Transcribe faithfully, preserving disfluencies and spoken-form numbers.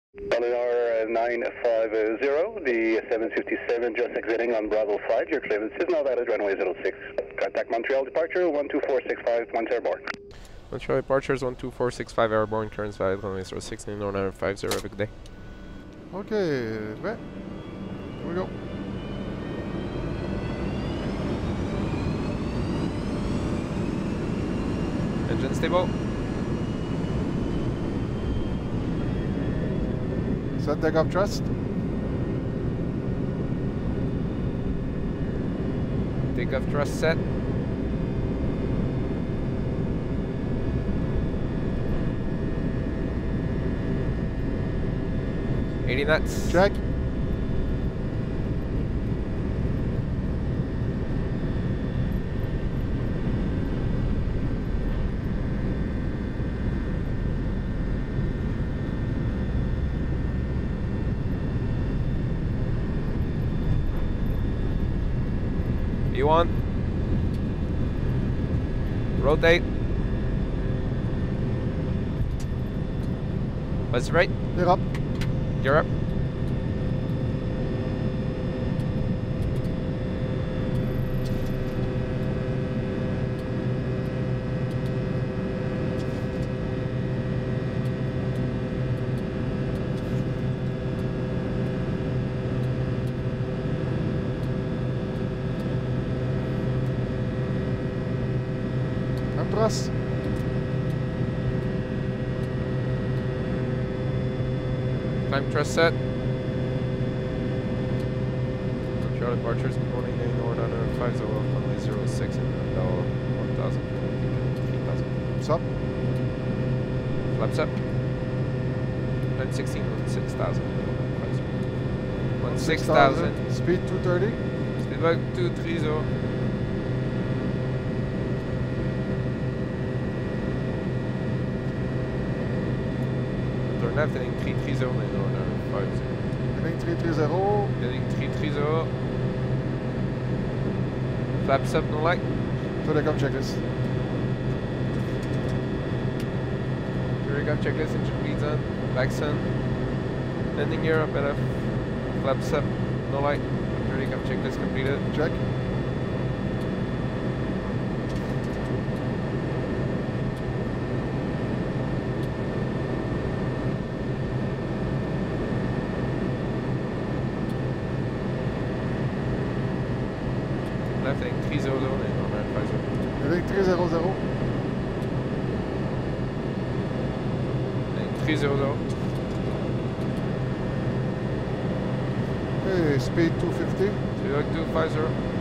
Nolinor nine five zero, the seven fifty-seven just exiting on Bravo five. Your clearance is now valid, runway zero six. Contact Montreal departure one two four six five, once airborne. Montreal departures one two four six five, airborne, clearance valid, runway zero six, Nolinor five zero, have a good day. Okay, prêt? Here we go. Engine stable. Set takeoff thrust. Takeoff thrust set. eighty knots. Check. You on? Rotate. What's right? You're up. You're up. Thrust. Climb thrust set. Montreal departures, good morning, Nolinor on five zero, runway zero six, and Bell one thousand, three thousand. What's up? Flaps up. nine sixteen, one six thousand. one six thousand. Speed two thirty. Speed back two three zero. Left, heading three three zero, Nolinor five zero. Heading three three zero. Heading three three zero. Flaps up, no light. So takeoff checklist. Takeoff checklist, engine leads on. Back sun. Landing gear up, L F. Flaps up, no light. Takeoff checklist completed. Check. Left, heading three zero zero, Nolinor five zero. Heading three zero zero. Heading three zero zero. Okay, speed two fifty. Speed back two five zero.